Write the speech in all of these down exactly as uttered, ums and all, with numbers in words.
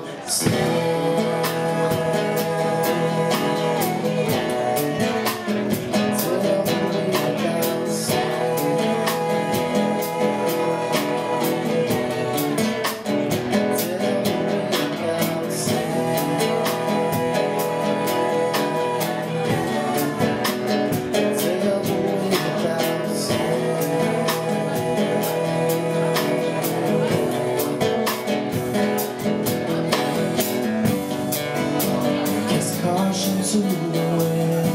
To the wind,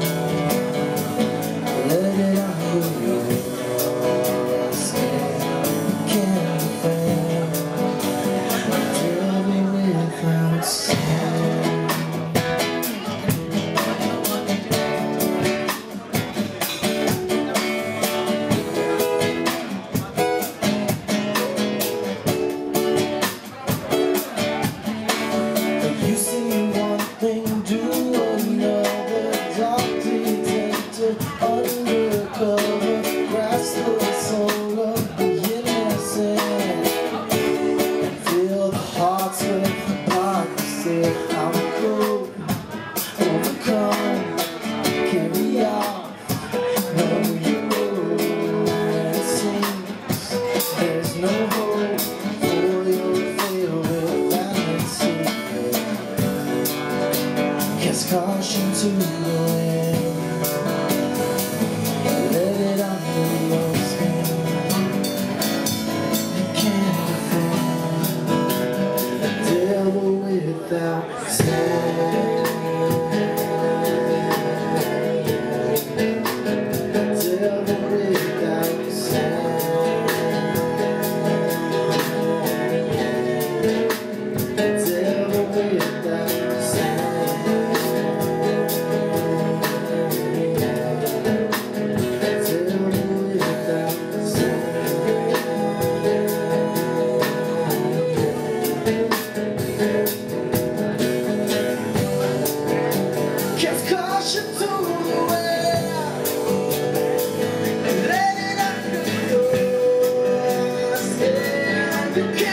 let it out the wind. Can't defend, tell me without saying. You see one thing, do undercover, grasp the soul of the innocent, fill the hearts with hypocrisy. I'm cold, overcome, carry off. No, you know it seems there's no hope for your fail with vanity. Cast caution to the wind. Without saying, devil without saying, devil without saying, devil without saying. Cast caution to the wind, let it out the door. You can't